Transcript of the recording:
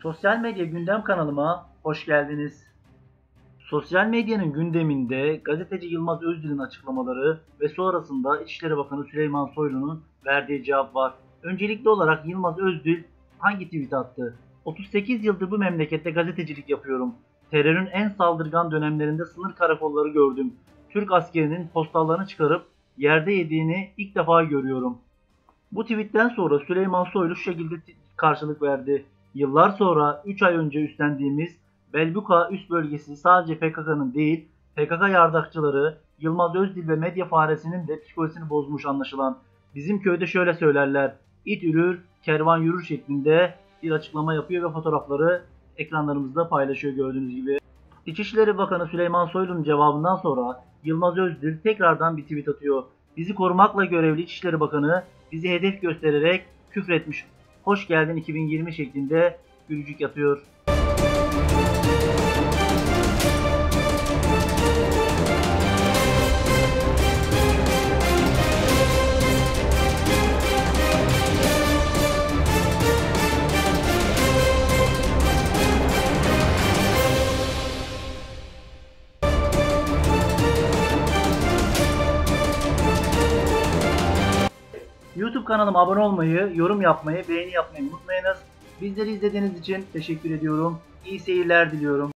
Sosyal medya gündem kanalıma hoş geldiniz. Sosyal medyanın gündeminde gazeteci Yılmaz Özdil'in açıklamaları ve sonrasında İçişleri Bakanı Süleyman Soylu'nun verdiği cevap var. Öncelikli olarak Yılmaz Özdil hangi tweet attı? 38 yıldır bu memlekette gazetecilik yapıyorum. Terörün en saldırgan dönemlerinde sınır karakolları gördüm. Türk askerinin postallarını çıkarıp yerde yediğini ilk defa görüyorum. Bu tweetten sonra Süleyman Soylu şu şekilde karşılık verdi. Yıllar sonra 3 ay önce üstlendiğimiz Belbuka üst bölgesi sadece PKK'nın değil, PKK yardakçıları, Yılmaz Özdil ve medya faresinin de psikolojisini bozmuş anlaşılan. Bizim köyde şöyle söylerler, it ürür, kervan yürür şeklinde bir açıklama yapıyor ve fotoğrafları ekranlarımızda paylaşıyor gördüğünüz gibi. İçişleri Bakanı Süleyman Soylu'nun cevabından sonra Yılmaz Özdil tekrardan bir tweet atıyor. Bizi korumakla görevli İçişleri Bakanı bizi hedef göstererek küfretmiş. Hoş geldin 2020 şeklinde gülücük yapıyor. YouTube kanalıma abone olmayı, yorum yapmayı, beğeni yapmayı unutmayınız. Bizleri izlediğiniz için teşekkür ediyorum. İyi seyirler diliyorum.